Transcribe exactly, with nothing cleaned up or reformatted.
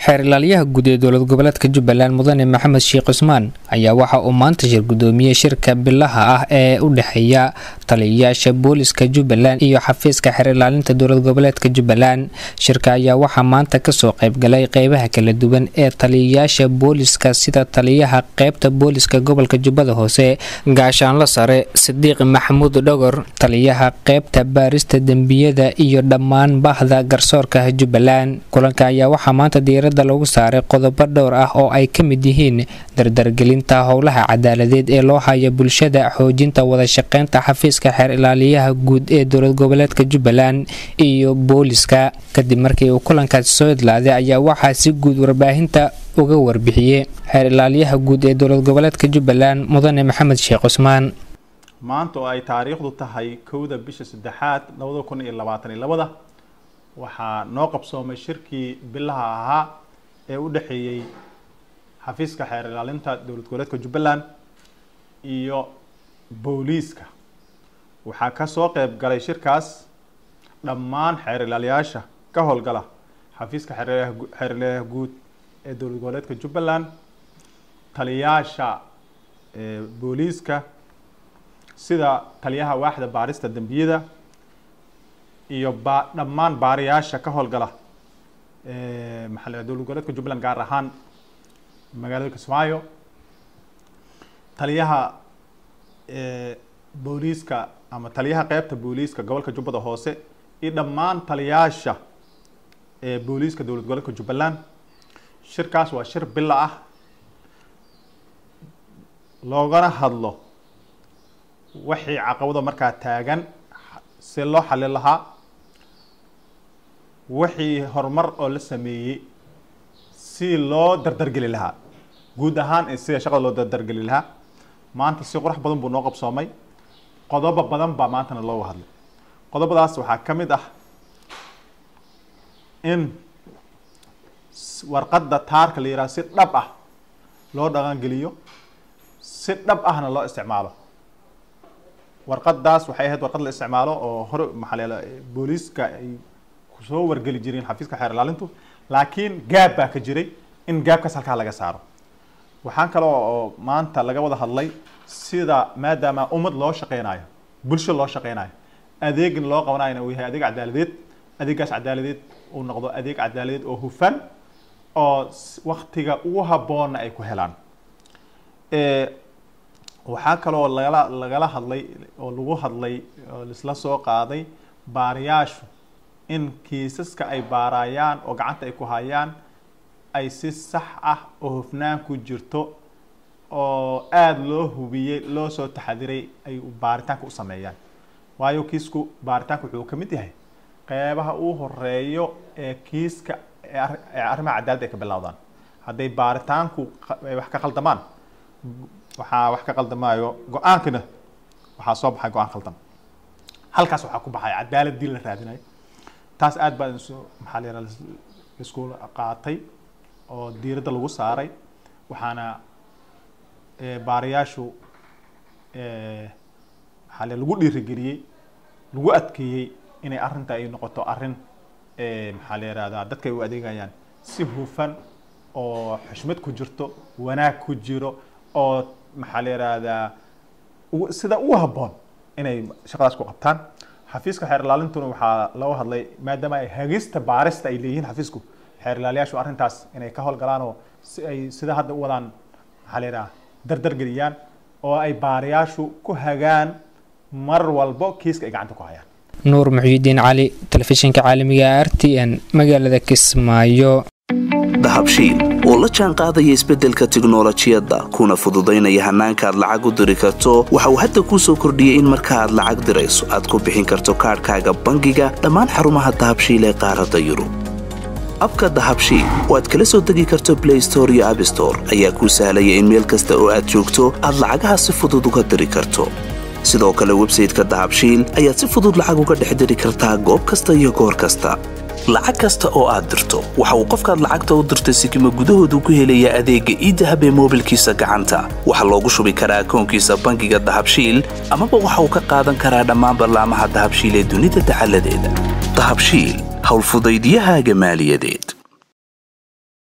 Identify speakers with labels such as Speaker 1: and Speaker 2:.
Speaker 1: xeer ilaaliyaha guud ee dowlad goboleedka Jubbaland Mudane Maxamed Sheekh Cusmaan ayaa waxa uu maanta shir gudoomiyay shirka bilaha ah ee u dhaxeeya taliyayaasha booliska Jubbaland iyo xafiiska xeer ilaalinta dowlad goboleedka Jubbaland. Shirka ayaa waxa maanta ka soo qayb galay qaybaha kala duwan ee taliyayaasha booliska sida taliyaha qaybta booliska gobolka Jubbada Hoose Gaashaanle Sare Sidiiq Maxamuud Dhogor, taliyaha qaybta baarista dambiyada iyo dhammaan bahda garsoorka Jubbaland. Kulanka ayaa waxa maanta diiradda lagu saaray qodobo dhowr ah oo ay ka mid yihiin dardargelinta howlaha cadaaladeed ee loo hayo bulshada, xoojinta wada shaqeynta xafiiska xeer ilaaliyaha guud ee dowlad goboleedka Jubbaland iyo booliska. Kadib markii uu kulankaasi soo idlaaday ayaa waxaa si guud warbaahinta uga warbixiyay xeer ilaaliyaha guud ee dowlad goboleedka Jubbaland Mudane Maxamed Sheekh Cusmaan.
Speaker 2: maanta oo ay taariikhdu tahay kowda bisha saddexaad labada kun iyo labaatan iyo laba waxaa noo qabsoomay shirkii bilaha ahaa ee u dhaxeeyay xafiiska xeer ilaalinta dowlad goboleedka Jubbaland iyo booliska. waxaa ka soo qayb galay shirkaas dhammaan xeer ilaaliyaasha ka howlgala xafiiska xeer ilaaliyaha guud ee dowlad goboleedka Jubbaland, taliyayaasha booliska sida taliyaha waaxda baarista dambiyada iyo ba dhammaan baariyaasha ka howlgala ee maxalliga dowlad goboleedka Jubbaland gaar ahaan magaalada Kismaayo, taliyaha ee booliska ama taliyaha qaybta booliska gobolka Jubbada Hoose iyo dhammaan taliyayaasha ee booliska dowlad goboleedka Jubbaland. shirkaas waa shir bila ah loogana hadlo wixii caqabado markaa taagan si loo xalin lahaa, wixii horumar oo la sameeyay si loo dardargeli lahaa, guud ahaan sida shaqada loo dardargeli lahaa. maanta si qurux badan buu noo qabsoomay, qodobo badan baa maantana looga hadlay. qodobadaas waxaa ka mid ah in warqadda taarka la yiraahdo si dhab ah loo dhaqangeliyo, si dhab ahna loo isticmaalo. warqadaas waxay ahayd warqad la isticmaalo oo hore maxalleela booliska ay ku soo wargeli jireen xafiiska xeer ilaalintu, laakiin gaab baa ka jiray in gaabkaas halkaa laga saaro. waxaan kale oo maanta laga wada hadlay sida maadaama ummad loo shaqeynayo, bulsho loo shaqeynayo, adeegna loo qabanayo uu yahay adeeg cadaaladeed, adeegaas cadaaladeed uu noqdo adeeg cadaaladeed oo hufan oo waqtiga ugu habboon ay ku helaan. ee waxaa kaloo lagala lagala hadlay oo lagu hadlay oo isla soo qaaday baariyaashu in kiisaska ay baarayaan oo gacanta ay ku hayaan ay si sax ah oo hufnaan ku jirto oo aad loo hubiyay, loo soo taxadiray ay baaritaanka u sameeyaan. waayo kiisku baaritaanku wuxuu ka mid yahay qeybaha uu horeeyo ee kiiska ee arrimaha cadaaladda ay ka bilowdaan. hadday baaritaanku wax ka qaldamaan waxaa wax ka qaldamaayo go-aankina waxaa soo baxay go-aan qaldan. halkaas waxaa ku baxay cadaaladii la raadinayo. taas aad baa maxaa la yiraahdaa isku qaatay oo diiradda lagu saaray. waxaana baariyaashu maxaa la lagu dhiirigeliyey, lagu adkeeyey inay arrinta ay noqoto arrin maxaa la yiraahdaa dadka ay u adeegayaan si hufan oo xushmad ku jirto, wanaag ku jiro oo maxaa la yiraahdaa sida ugu habboon inay shaqadaas ku qabtaan. xafiiska xeer ilaalintuna waxaa loo hadlay maadaama ay hagista baarista ay leeyihiin xafiisku xeer ilaaliyaashu arrintaas inay ka howlgalaan oo si ay sida hadda u wadaan maxaa la yiraahdaa dardargeliyaan oo ay baariyaashu ku hagaan mar walbo kiiska ay gacanta ku hayaan.
Speaker 1: Nuur Muxyidiin Cali, telefishinka caalamiga R T N, magaalada Kismaayo.
Speaker 3: dahabshiil oo la jaan qaadaya isbeddelka tiknoolajiyadda kuna fududaynaya hannaanka aad lacag u diri karto, waxa uu hadda kuu soo kordhiyey in marka aad lacag dirayso aad ku bixin karto kaadhkaaga bangiga dhammaan xarumaha dahabshiil ee qaaradda Yurub. abka dahabshiil oo aad kala soo degi karto Play Store iyo App Store ayaa kuu sahlaya in meel kasta oo aad joogto aad lacagaha si fudud uga diri karto. sidoo kale website-ka dahabshiil ayaad si fudud lacag uga dhex diri kartaa goob kasta iyo goor kasta. lacag kasta oo aad dirto waxa uu qofkaad lacagta u dirtay sikimo gudahoodu ku helayaa adeegga e-dahab ee moobilkiisa gacanta. waxaa loogu shubi karaa akoonkiisa bangiga dahabshiil amaba waxa uu ka qaadan karaa dhammaan barnaamijyada dahabshiil ee dunida dacaladeeda. dahabshiil, hawl fudaydiyaha maaliyadeed.